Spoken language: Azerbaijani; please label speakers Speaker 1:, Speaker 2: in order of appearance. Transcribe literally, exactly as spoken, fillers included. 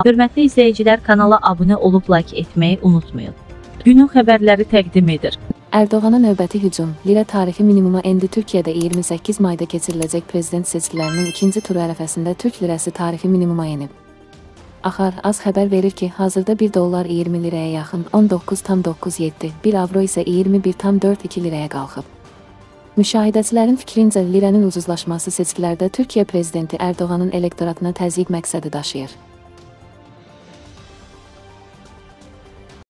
Speaker 1: Hörmətli izləyicilər, kanala abunə olub like etməyi unutmayın. Günün xəbərləri təqdim edir.
Speaker 2: Erdoğan'a növbəti hücum. Lira tarixi minimuma endi. Türkiyədə iyirmi səkkiz mayda keçiriləcək prezident seçkilərinin ikinci turu ərəfəsində Türk lirası tarixi minimuma enib. Axar az xəbər verir ki, hazırda bir dollar iyirmi liraya yaxın on doqquz tam doqquz yeddi, bir avro isə iyirmi bir tam dörd iki liraya qalxıb. Müşahidəçilərin fikrincə liranın ucuzlaşması seçkilərdə Türkiyə prezidenti Erdoğan'ın elektoratına təzyiq məqsədi daşıyır.